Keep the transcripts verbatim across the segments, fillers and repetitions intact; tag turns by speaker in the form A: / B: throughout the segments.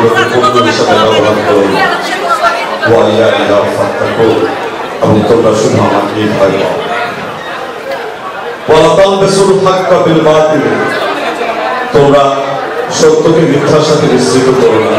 A: এগুলোকে বন্ধুর সাথে ব্যবহার করুন ওয়াইয়া ইলা ফাত্তাকুন এবং তোমরা শুধু আমাকেই ভয় পাও ওয়ালা তালবিসুল হাক্কা বিল বাতিল তোমরা সত্যকে মিথ্যার সাথে মিশ্রিত করো না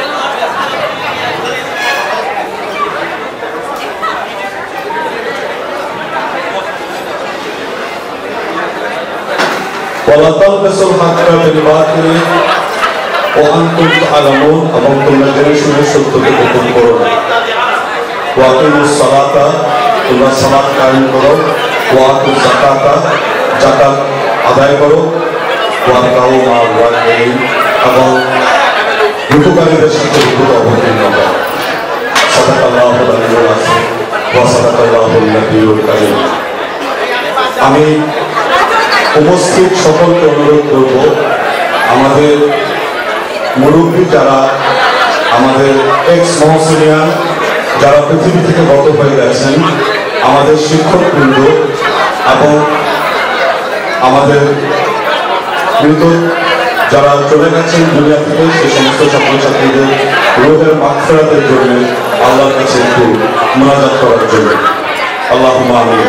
A: ওয়ালা তালবিসুল হাক্কা বিল বাতিল ওয়া আনতুম তা'লামুন এবং তোমরা জেনে শুনে সত্যকে গোপন করো না ওয়া আকিমুস সালাতা তোমরা সালাত কায়েম করো ওয়া আতুজ যাকাতা যাকাত আদায় করো ওয়া কাউ মা রাকিন এবং রুকুকারীদের সাথে রুকুতে অবতীর্ণ হও সাদাকাল্লাহুল আলিয়্যুল আযীম ওয়া সাদাকাল্লাহুল নবিয়্যুল কারীম আমি উপস্থিত সকলকে অনুরোধ করব আমাদের মুরব্বী যারা আমাদের এক্স মহসিনিয়ান যারা পৃথিবী থেকে গত হয়ে গেছেন আমাদের শিক্ষকবৃন্দ এবং আমাদের মৃত যারা চলে গেছেন দুনিয়া থেকে সেই সমস্ত ছাত্রছাত্রীদের রোহের মাগফিরাতের জন্য আল্লাহর কাছে একটু মুনাজাত করার জন্য আল্লাহুম্মা আমিন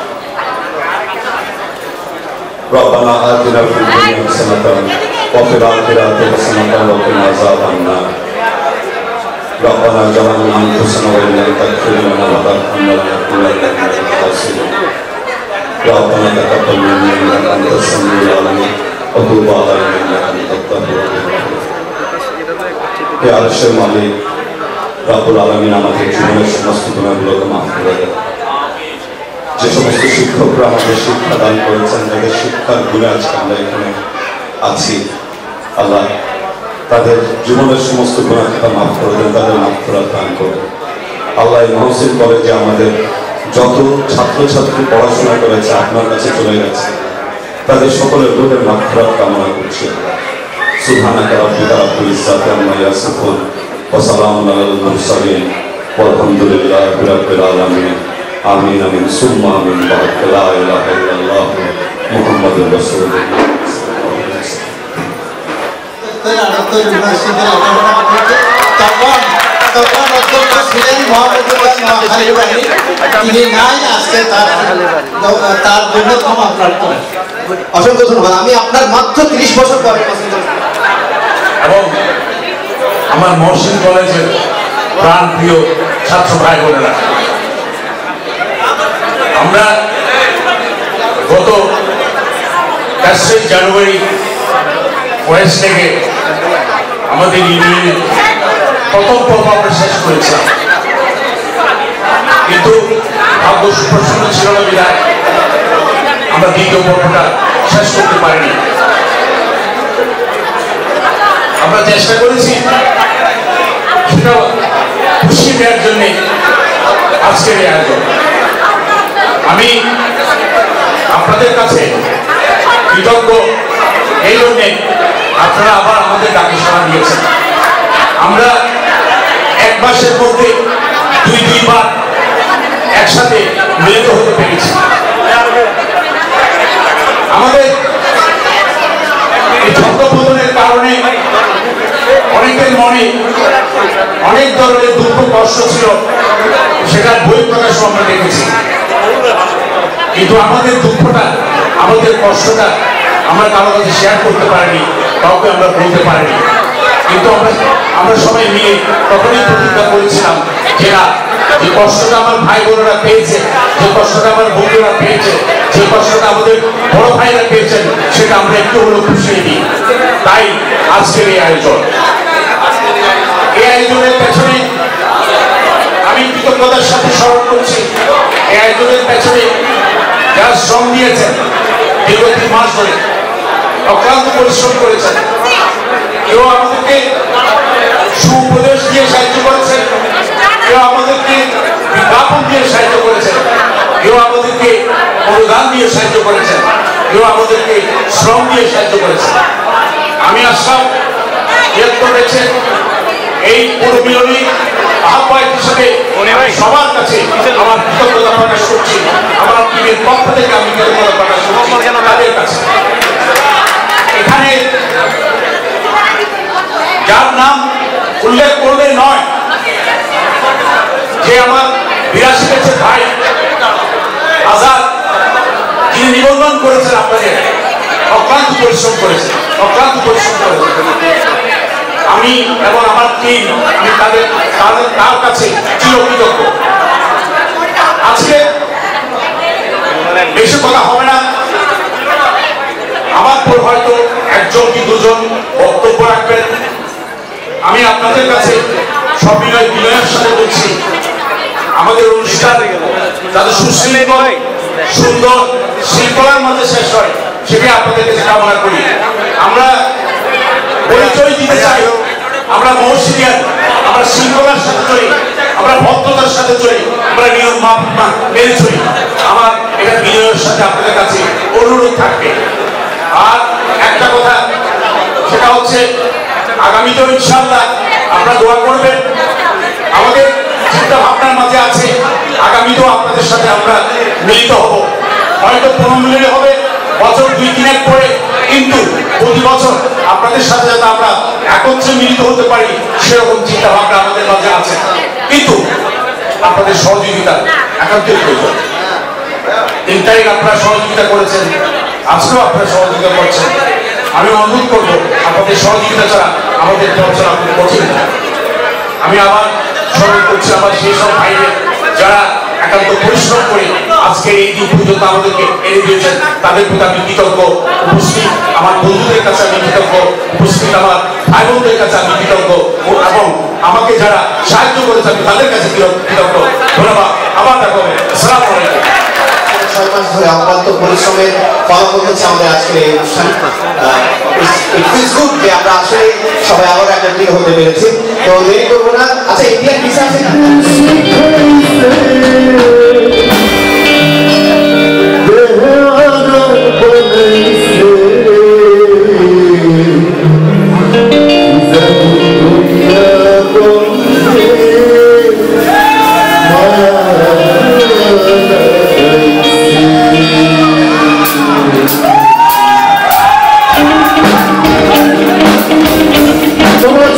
A: ربنا آتنا في الدنيا حسنة وفي الآخرة حسنة وقنا عذاب النار ربنا ظلمنا أنفسنا وإن لم تغفر لنا وترحمنا لنكونن من الخاسرين ربنا تقبل منا إنك أنت السميع العليم وتب علينا إنك أنت التواب الرحيم يا عرش الملك رب العالمين আমাদের জীবনের সমস্ত গুনাহগুলোকে মাফ করে দেন যে সমস্ত শিক্ষকরা আমাদের শিক্ষা দান করেছেন তাদের শিক্ষার গুণে আজকে আমরা এখানে আছি আল্লাহ তাদের জীবনের সমস্ত গুনাহকে মাফ করে দেন তাদের মাগফিরাত দান করেন আল্লাহ এই মহসিন কলেজে আমাদের যত ছাত্রছাত্রী পড়াশোনা করেছে আপনার কাছে চলে গেছে তাদের সকলের রূহের মাগফিরাত কামনা করছি সুবহানাকা রাব্বিকা রাব্বিল ইজ্জাতি আম্মা ইয়াসিফুন ওয়া সালামুন আলাল মুরসালিন ওয়ালহামদুলিল্লাহি রাব্বিল আলামিন আমিন আমিন সুম্মা আমিন বারাকা লা ইলাহা ইল্লাল্লাহ মুহাম্মাদুর রাসূলুল্লাহ
B: আটাত্তর ইউনিভার্সিটিতে লেখাপড়া করতে তখন তখন অধ্যক্ষ ছিলেন মোহাম্মদুল্লাহ নোয়াখালী বাড়ি তিনি নাই আজকে তার তার জন্য ক্ষমা প্রার্থনা অসংখ্য ধন্যবাদ আমি আপনার মাত্র ত্রিশ বছর পরে পছন্দ
C: এবং আমার মহসিন কলেজের প্রাণ প্রিয় ছাত্র ভাই বোনেরা আমরা গত তেইশে জানুয়ারি ওয়েস্ট থেকে আমাদের ইউনিয়নের প্রথম পর্ব আমরা শেষ করেছিলাম কিন্তু ভাগ্য সুপ্রসন্ন ছিল না বিধায় আমরা দ্বিতীয় পর্বটা শেষ করতে পারিনি আমরা চেষ্টা করেছি সেটা খুশি দেওয়ার জন্য আজকের এই আয়োজন আমি আপনাদের কাছে কৃতজ্ঞ এই জন্যে আপনারা আবার আমাদের ডাকে সাড়া দিয়েছেন আমরা এক মাসের মধ্যে দুই দুইবার একসাথে মিলিত হতে পেরেছি আমাদের এই ছত্রপতনের কারণে অনেকের মনে অনেক ধরনের দুঃখ কষ্ট ছিল সেটার বই প্রকাশ আমরা দেখেছি কিন্তু আমাদের দুঃখটা আমাদের কষ্টটা আমরা কারো কাছে শেয়ার করতে পারিনি কাউকে আমরা বলতে পারিনি কিন্তু আমরা আমরা সবাই মিলে তখনই প্রতিজ্ঞা করেছিলাম যে না যে কষ্টটা আমার ভাই বোনেরা পেয়েছে যে কষ্টটা আমার বন্ধুরা পেয়েছে যে কষ্টটা আমাদের বড় ভাইরা পেয়েছেন সেটা আমরা একটু হলেও খুশি দিই তাই আজকের এই আয়োজন এই আয়োজনের পেছনে আমি কৃতজ্ঞতার সাথে স্মরণ করছি এই আয়োজনের পেছনে যারা শ্রম দিয়েছেন দীর্ঘ তিন মাস ধরে অক্লান্ত পরিশ্রম করেছেন কেউ আমাদেরকে সুউপদেশ দিয়ে সাহায্য করেছেন কেউ আমাদেরকে বিজ্ঞাপন দিয়ে সাহায্য করেছেন কেউ আমাদেরকে অনুদান দিয়ে সাহায্য করেছেন কেউ আমাদেরকে শ্রম দিয়ে সাহায্য করেছেন আমি আশাও ব্যক্ত করেছেন এই পুরমিলনী আহ্বায়ক হিসেবে সবার কাছে আমার কৃতজ্ঞতা প্রকাশ করছি আমার টিমের পক্ষ থেকে আমি কৃতজ্ঞতা প্রকাশ করছি তাদের কাছে এখানে যার নাম উল্লেখ করলে নয় যে আমার বিরাশি বছর ভাই আজাদ যিনি নিবন্ধন করেছেন আপনাদের অক্লান্ত পরিশ্রম করেছেন অক্লান্ত পরিশ্রম করেছেন আমি এবং আমার টিম আমি তাদের তার কাছে চিরকৃতজ্ঞ। আজকে বেশি কথা হবে না, আমার পর হয়তো একজন কি দুজন বক্তব্য রাখবেন। আমি আপনাদের কাছে সবিনয় বিনয়ের সাথে বলছি, আমাদের অনুষ্ঠান যাতে সুশৃঙ্খল সুন্দর শৃঙ্খলার মধ্যে শেষ হয় সেটা আপনাদের কাছে কামনা করি। আমরা পরিচয় দিতে চাই, আমরা মহসিনিয়ান, আমরা শৃঙ্খলার সাথে চলি, আমরা ভদ্রতার সাথে চলি, আমরা নিয়ম মাপ মেনে চলি। আমার এটা বিনয়ের সাথে আপনাদের কাছে অনুরোধ থাকবে। আর একটা কথা, সেটা হচ্ছে আগামীতেও ইনশাআল্লাহ আপনারা দোয়া করবেন। আমাদের চিন্তা ভাবনার মাঝে আছে আগামীতেও আপনাদের সাথে আমরা মিলিত হব, হয়তো পুনর্মিলনী হবে বছর দুই তিনের পরে, কিন্তু প্রতি বছর আপনাদের সাথে যাতে আমরা একত্রে মিলিত হতে পারি সেরকম চিন্তা ভাবনা আমাদের মাঝে আছে। কিন্তু আপনাদের সহযোগিতা একান্তই প্রয়োজন। তিন তারিখ আপনারা সহযোগিতা করেছেন, আজকেও আপনারা সহযোগিতা করছেন। আমি অনুরোধ করবো আপনাদের সহযোগিতা ছাড়া আমাদের চলাচল আপনাদের কঠিন। আমি আবার স্মরণ করছি আমার সেই সব ভাইদের যারা একান্ত পরিশ্রম করে আজকের এই দিন পর্যন্ত আমাদেরকে এনে দিয়েছেন, তাদের প্রতি আমি কৃতজ্ঞ। উপস্থিত আমার বন্ধুদের কাছে আমি কৃতজ্ঞ, উপস্থিত আমার ভাই বোনদের কাছে আমি কৃতজ্ঞ, এবং আমাকে যারা সাহায্য করেছে আমি তাদের কাছে কৃতজ্ঞ। ধন্যবাদ, আবার দেখা হবে। আসসালামু আলাইকুম।
B: ছয় মাস ধরে অক্লান্ত পরিশ্রমের ফলাফল হচ্ছে আমাদের আজকের এই অনুষ্ঠান। যে আমরা আসলে সবাই আবার একত্রিত হতে পেরেছি, তো দেরি করবো না। আচ্ছা, ইন্ডিয়ান ভিসা আছে না?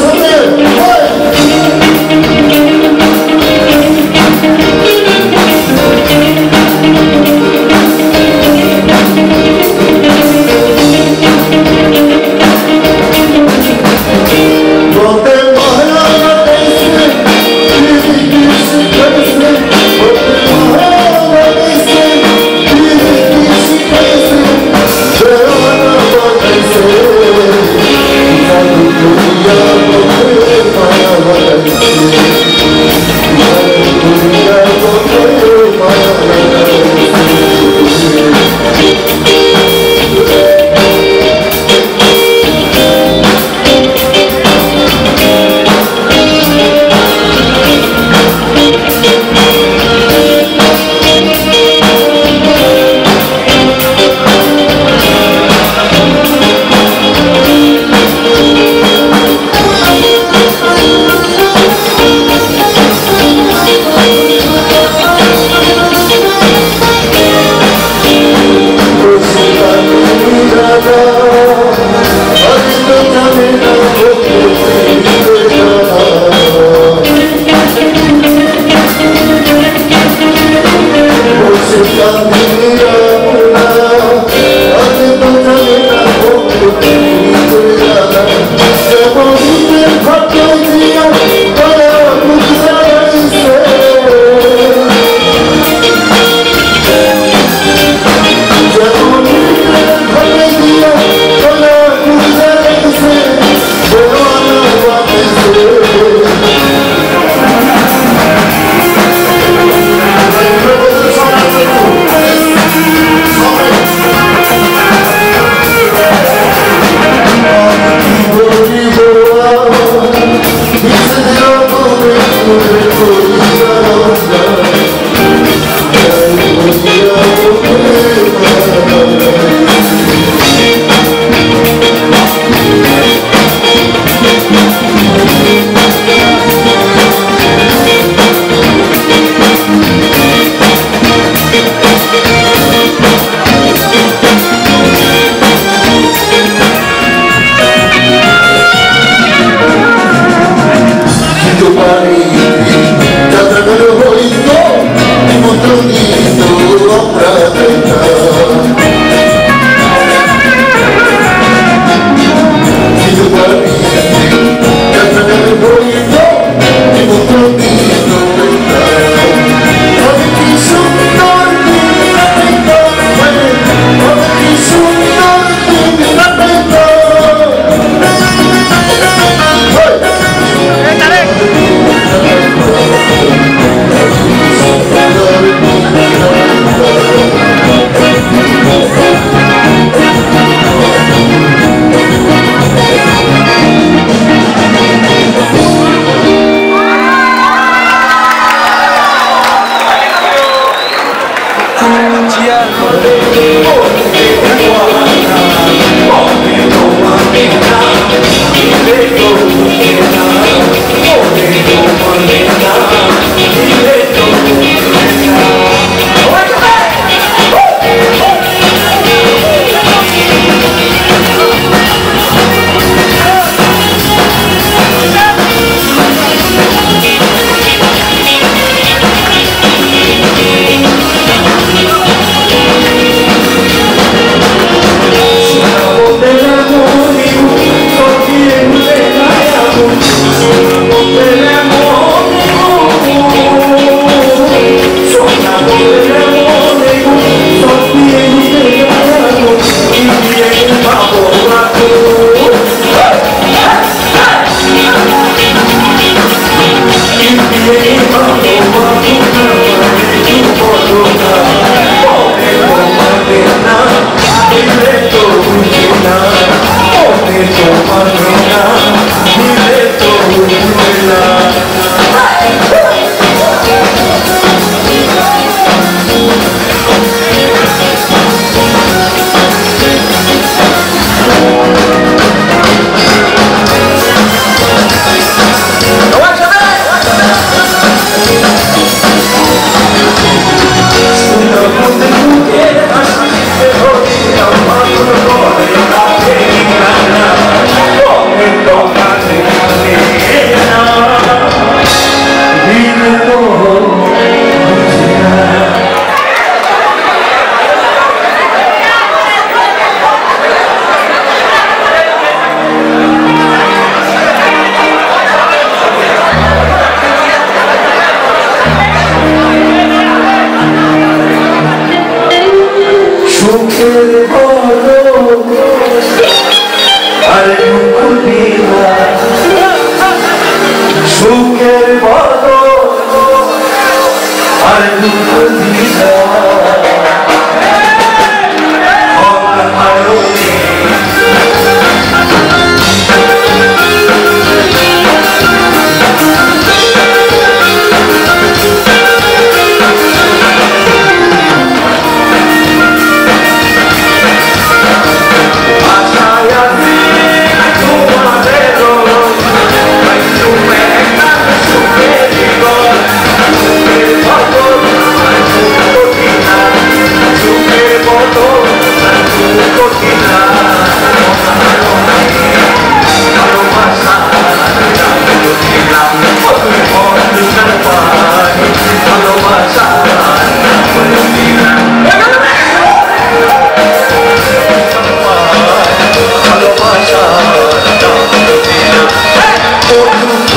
D: Come on,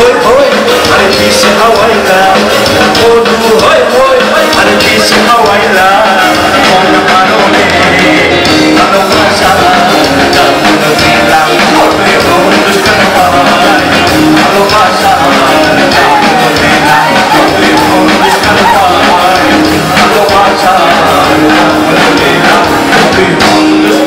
D: hoi hoi Are kisi hawaila Odu hoi hoi Are kisi hawaila Kona karone Kano masa Kano bilang Odu yundus kanpai Kano masa Kano bilang Odu yundus kanpai Kano masa Kano bilang Odu yundus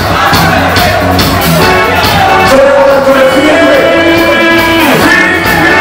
C: Feel it.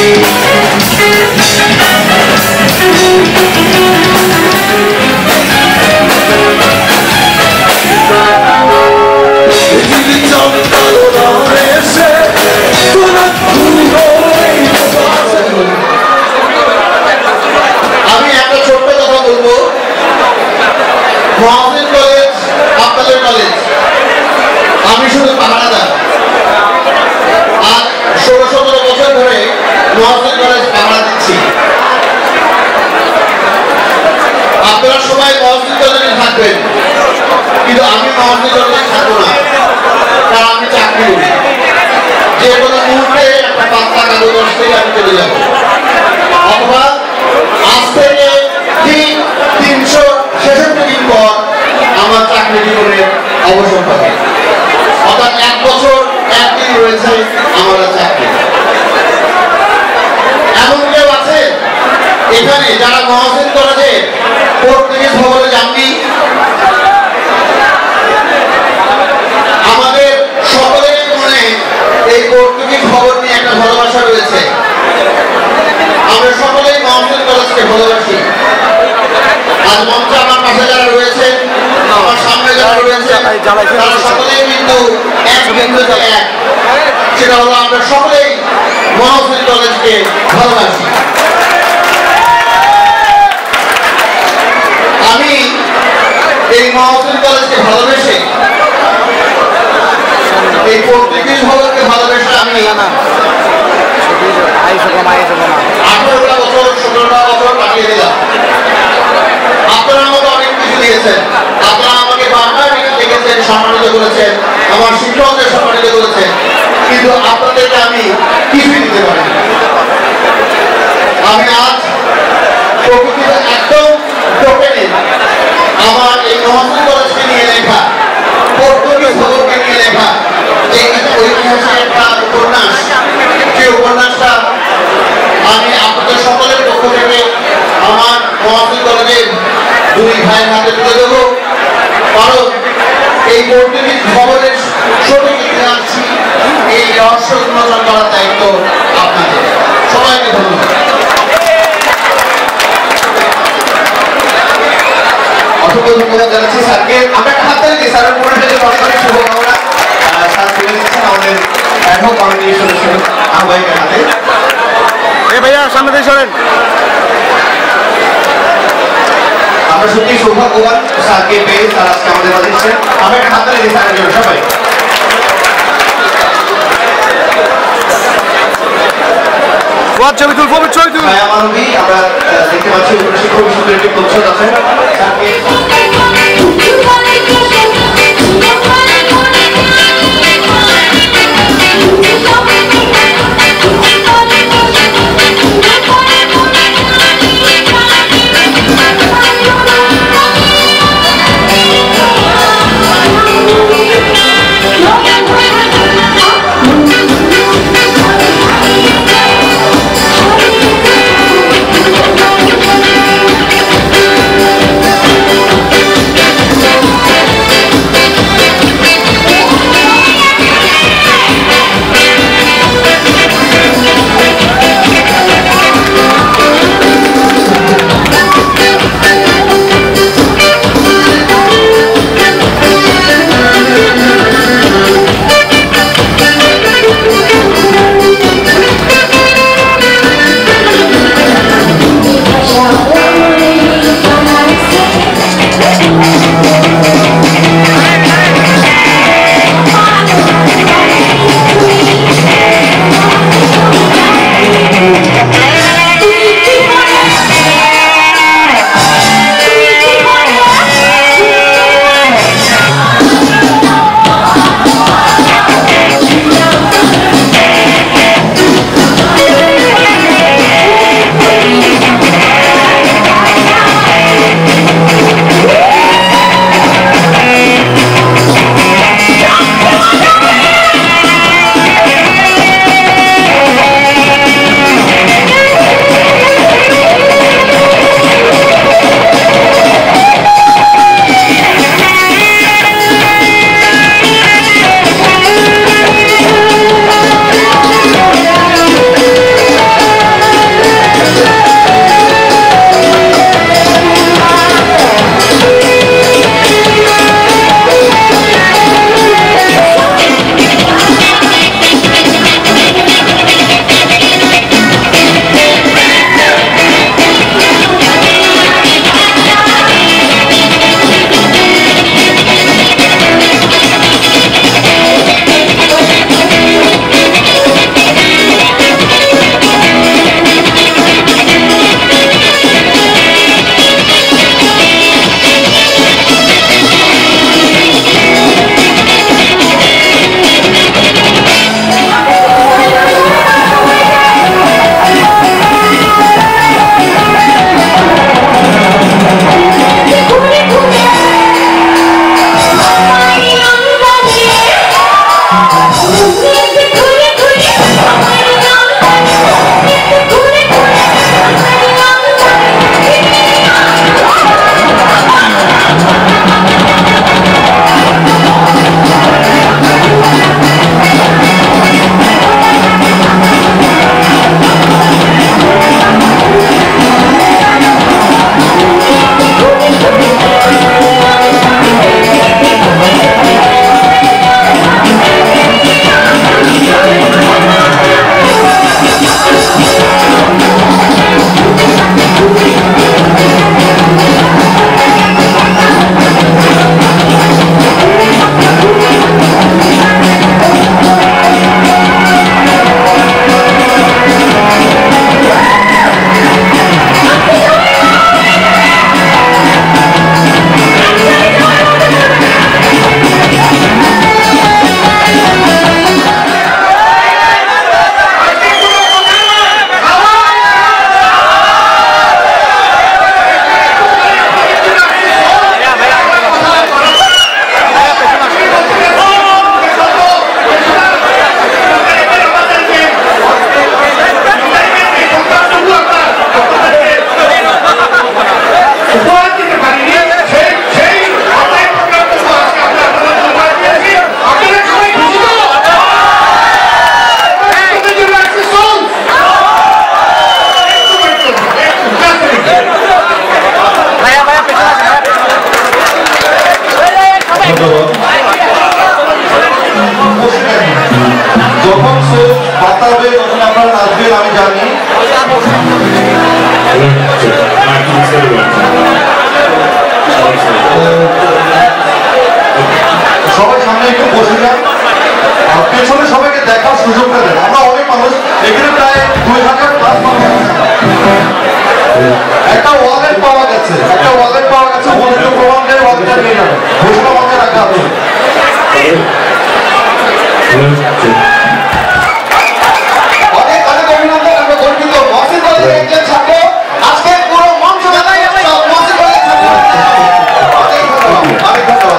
B: আমি একটা ছোট্ট কথা বলবো, মহাজেন college আপনাদের college, আমি শুধু পাহারাদার। আর ষোলো সতেরো বছর ধরে মহাজেন কলেজ পাহারা দিচ্ছি। আপনারা সবাই মহাজেন কলেজে থাকবেন, কিন্তু আমি মহাজেন কলেজে থাকবো না, কারণ আমি চাকরি করি। যে কোনো মুহূর্তে একটা পাত্তা কাগজ থেকে আমি চলে যাবো, অথবা আজ থেকে ঠিক তিনশো ছেষট্টি দিন পর আমার চাকরি জীবনের অবসর হবে। অর্থাৎ এক বছর একদিন রয়েছে আমার চাকরি। এমন কেউ আছে এখানে যারা মহাজেন কলেজে পর্তুগিজ ভবনে যাননি? আমাদের সকলের মনে এই পর্তুগিজ ভবন নিয়ে একটা ভালোবাসা রয়েছে। আমরা সকলেই মহাজেন কলেজকে ভালোবাসি। আর মঞ্চে আমার পাশে যারা রয়েছে, আমার সামনে যারা রয়েছে, তারা সকলেই কিন্তু এক বিন্দুতে এক, সেটা হলো আমরা সকলেই মহাজেন কলেজকে ভালোবাসি। আমি এই মহাজেন কলেজকে ভালোবেসে, এই পর্তুগিজ ভবনকে ভালোবেসে আমি আঠারোটা বছর সতেরোটা বছর কাটিয়ে দিলাম। আপনারা আমাকে অনেক কিছু দিয়েছেন, আপনারা আমাকে বারবার দেখেছেন, সম্মানিত করেছেন, আমার শিক্ষকদের সম্মানিত করেছেন, কিন্তু আপনাদেরকে আমি কিছুই দিতে পারি। আমি আজ প্রকৃতির একদম টোকেনে আমার এই মহাজেন কলেজকে নিয়ে লেখা, পর্তুগিজ ভবনকে নিয়ে লেখা এই ঐতিহাসিক একটা উপন্যাস, যে উপন্যাসটা আমি আপনাদের সকলের পক্ষ থেকে আমার মহাজেন কলেজের দুই ভাইয়ের হাতে তুলে দেবো। কারণ এই পর্তুগিজ ভবনের সঠিক ইতিহাস, এই রহস্য উন্মোচন করার দায়িত্ব আপনাদের। সবাইকে ধন্যবাদ। অসংখ্য ধন্যবাদ জানাচ্ছি স্যারকে। আমরা একটা হাত তালি দিই স্যারের পরে থেকে অনেক অনেক শুভকামনা। স্যার তুলে দিচ্ছেন আমাদের এখনো কমিটির সদস্য আহ্বায়কের হাতে।
E: এ ভাইয়া সামনে দিয়ে সরেন।
B: আমরা সত্যি সৌভাগ্যবান স্যারকে পেয়ে, স্যার আজকে আমাদের মাঝে এসেছেন। আমরা একটা হাত তালি দিই স্যারের জন্য সবাই।
E: ছবি তুল ছবি ছবি তুল
B: মানবী আমরা দেখতে পাচ্ছি শিক্ষক বিশ্ববিদ্যালয়ের একটি প্রচ্ছদ আছে। স্যারকে
F: সবাই সামনে একটু বসে যান, পেছনে সবাইকে দেখার সুযোগটা দেন। আমরা অনেক মানুষ এখানে প্রায় দুই হাজার প্লাস মানুষ। একটা ওয়ালেট পাওয়া গেছে, একটা ওয়ালেট পাওয়া গেছে, মনোযোগ প্রমাণের ওয়ালেটটা নিয়ে যাবেন, ঘোষণা মঞ্চে রাখা আছে। অনেক অনেক অভিনন্দন। আমরা গর্বিত মহসিন কলেজের একজন ছাত্র, আজকে পুরো মঞ্চ মেলায় সব মহসিন কলেজের ছাত্র। অনেক ধন্যবাদ, অনেক ধন্যবাদ।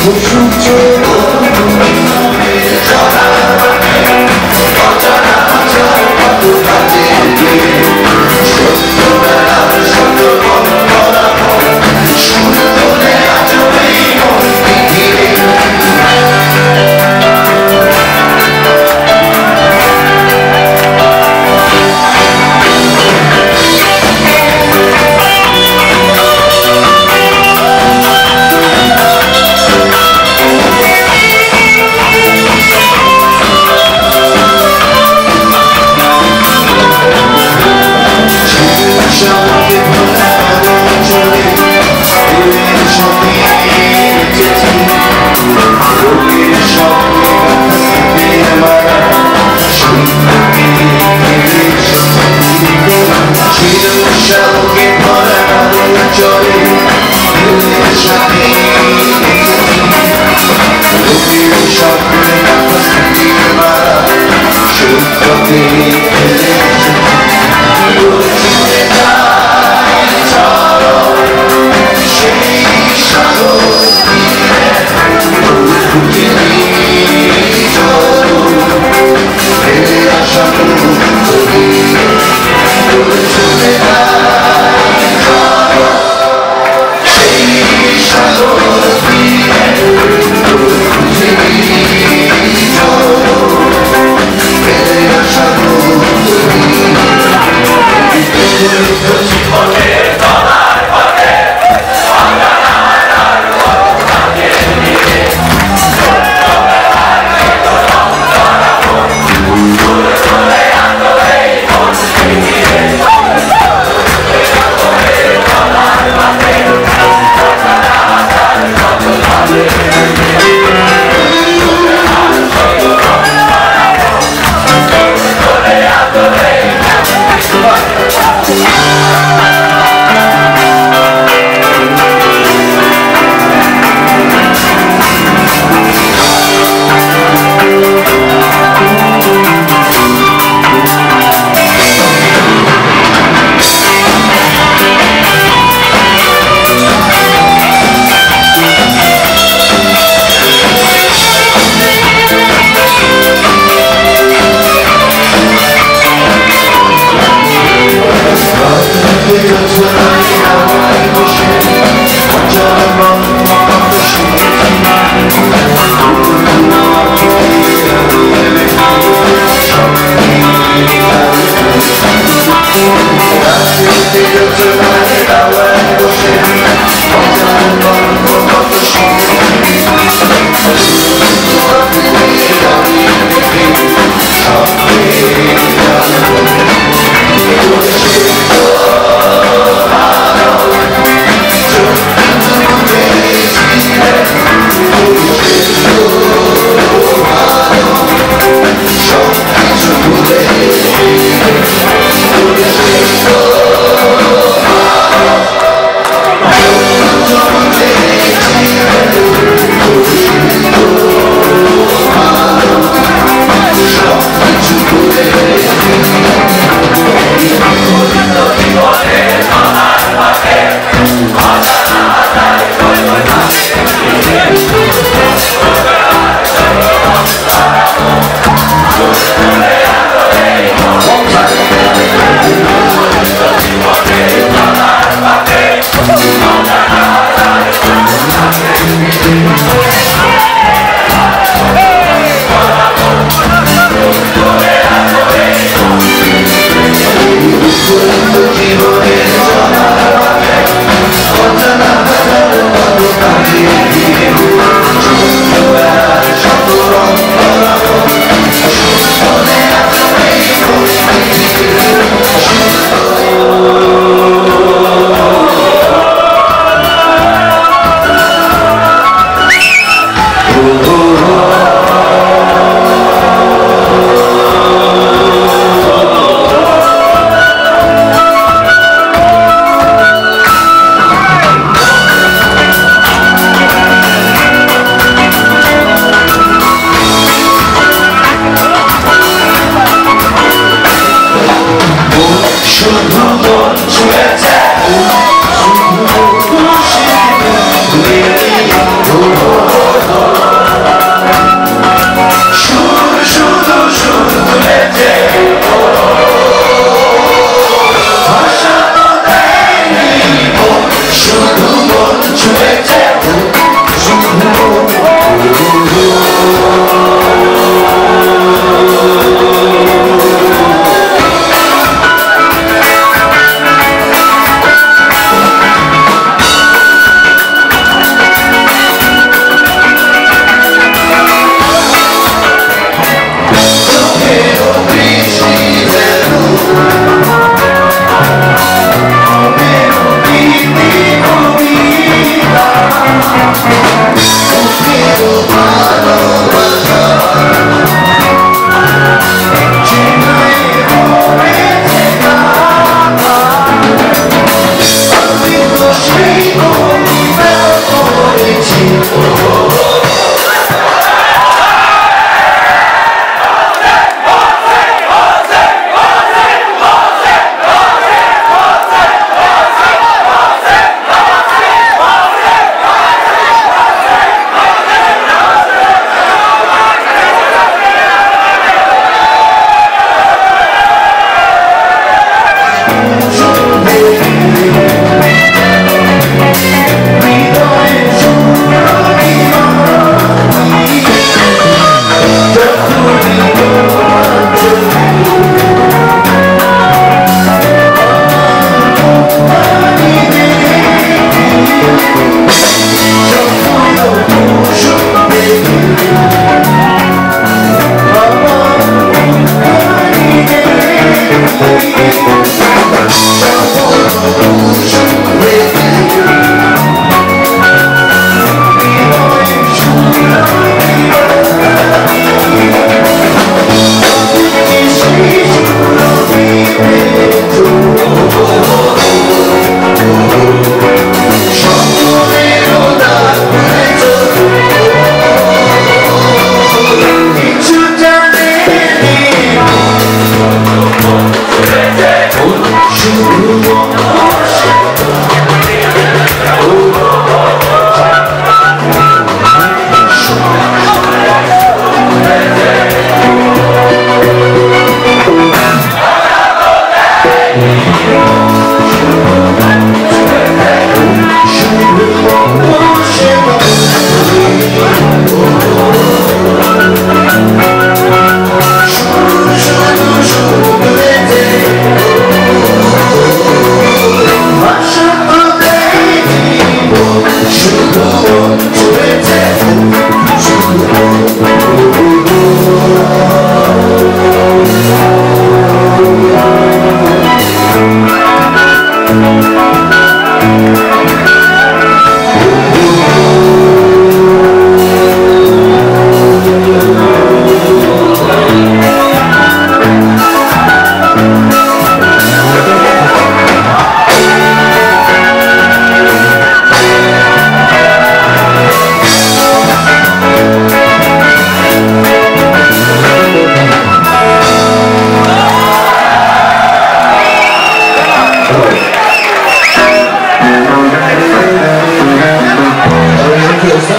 G: We'll be right back.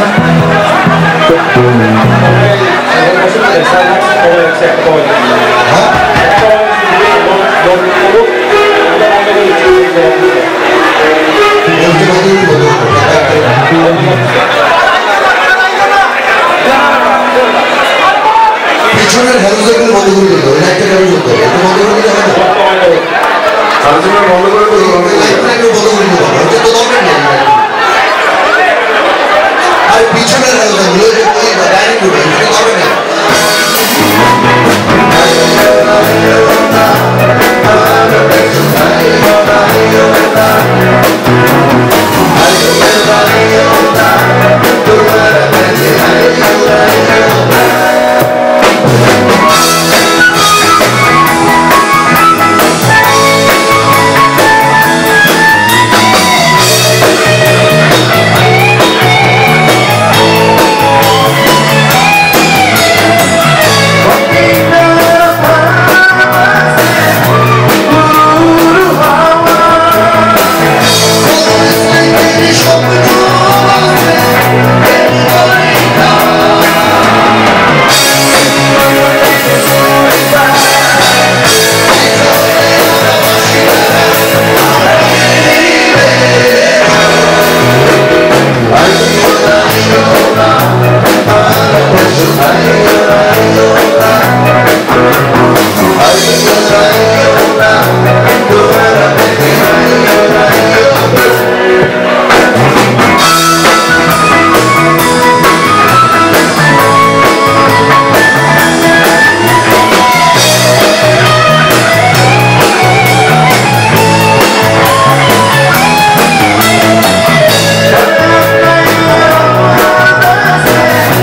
B: পিছনের হ্যালোজেন বন্ধ করে দিল লাইটটা কেন জ্বলতো এটা বন্ধ করে দিলে হবে হ্যালোজেন বন্ধ করে দিল লাইটটা বন্ধ করে দিল এটা তো দরকার নেই আর পিছনের হ্যালোজেন গুলো এই ডাইরেক্ট উঠে এটা দরকার নেই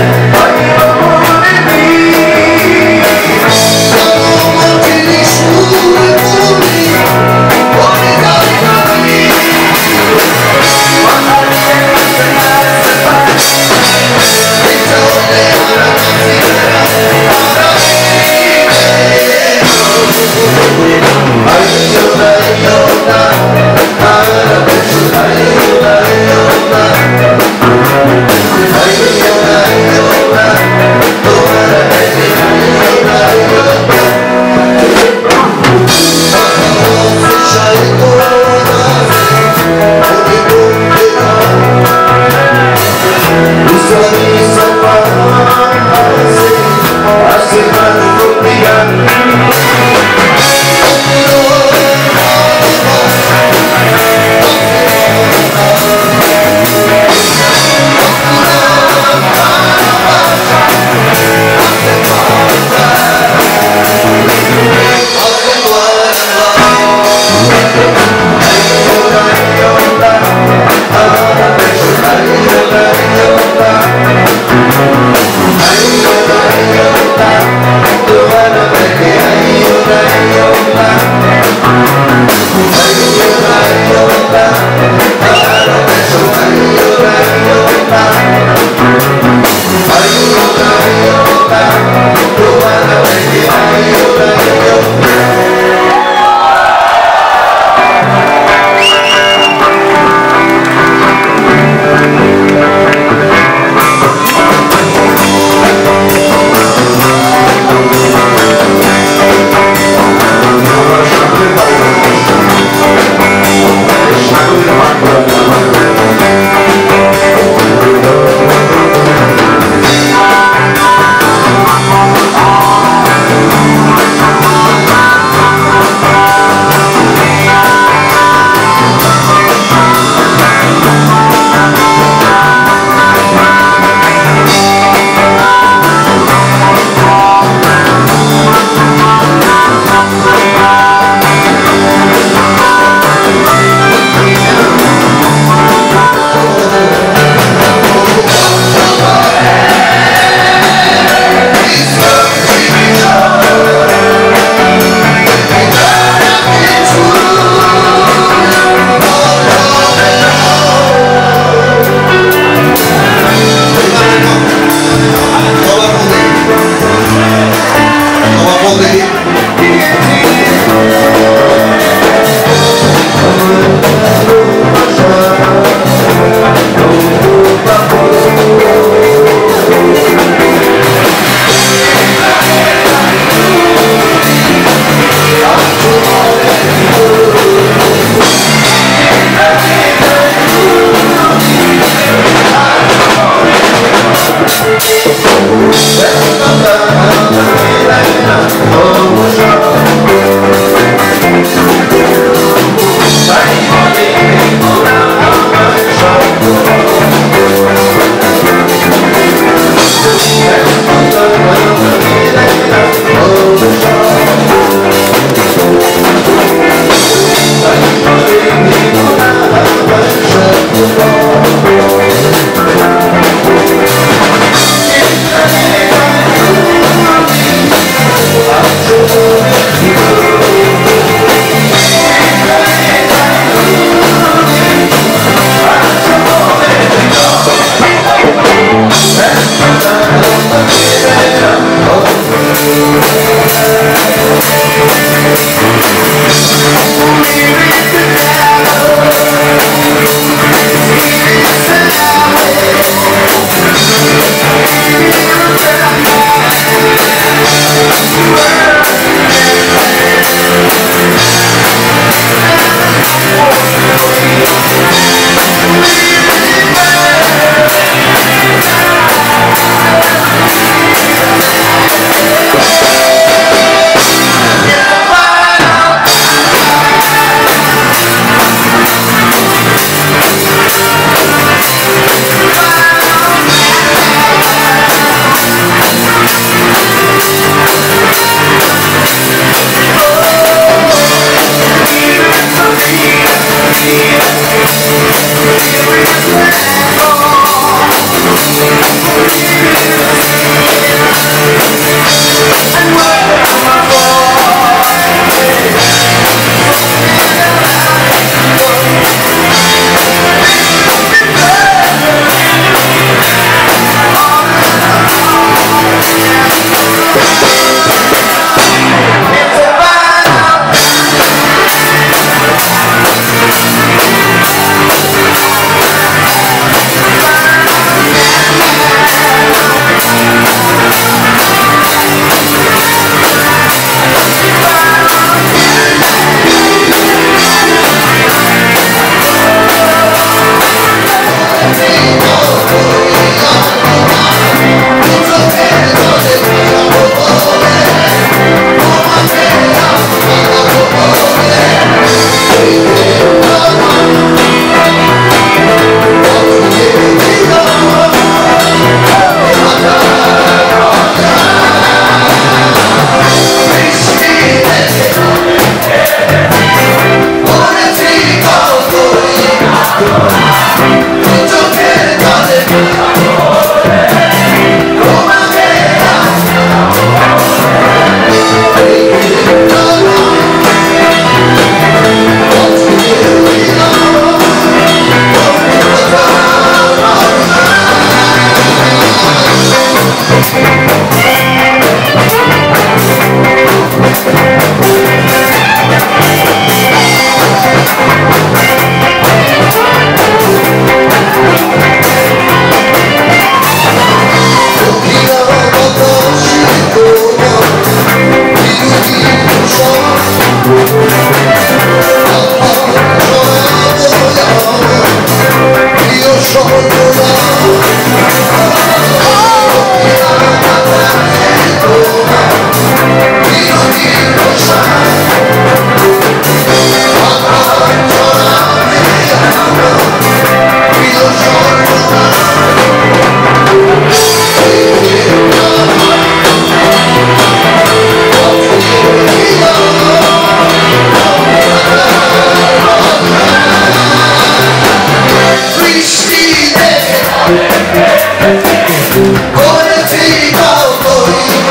B: Ooh.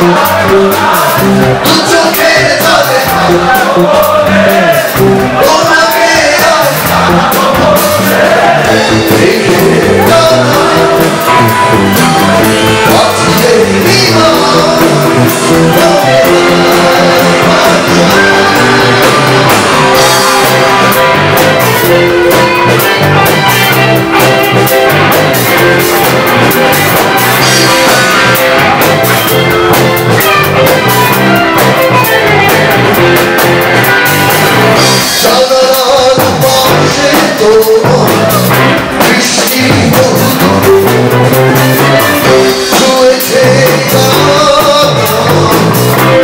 F: দু চোখের জলে ওনাকে রেখে বাঁচিয়ে বৃষ্টি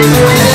B: তিনি